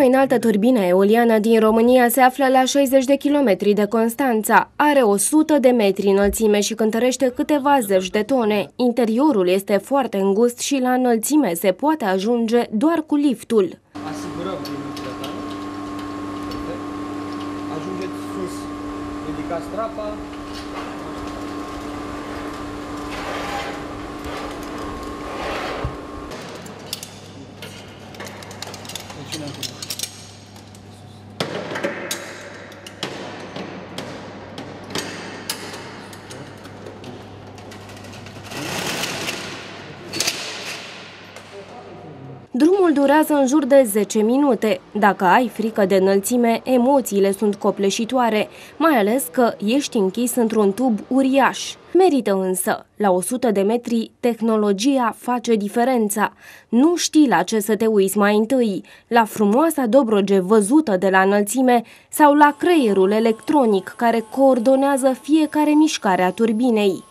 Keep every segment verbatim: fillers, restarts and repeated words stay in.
mai înaltă turbină eoliană din România se află la șaizeci de kilometri de Constanța. Are o sută de metri înălțime și cântărește câteva zeci de tone. Interiorul este foarte îngust și la înălțime se poate ajunge doar cu liftul. Asigurăm liniștea ta. Ajungeți sus, ridicați trapa. Drumul durează în jur de zece minute. Dacă ai frică de înălțime, emoțiile sunt copleșitoare, mai ales că ești închis într-un tub uriaș. Merită însă. La o sută de metri, tehnologia face diferența. Nu știi la ce să te uiți mai întâi, la frumoasa Dobroge văzută de la înălțime sau la creierul electronic care coordonează fiecare mișcare a turbinei.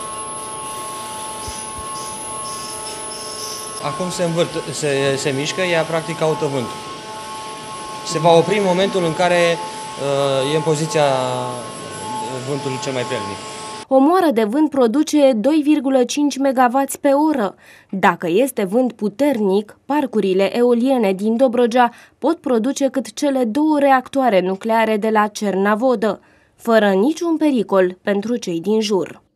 Acum se învârt, se, se mișcă, ea practic caută vântul. Se va opri în momentul în care uh, e în poziția vântului cel mai puternic. O moară de vânt produce doi virgulă cinci megawați pe oră. Dacă este vânt puternic, parcurile eoliene din Dobrogea pot produce cât cele două reactoare nucleare de la Cernavodă, fără niciun pericol pentru cei din jur.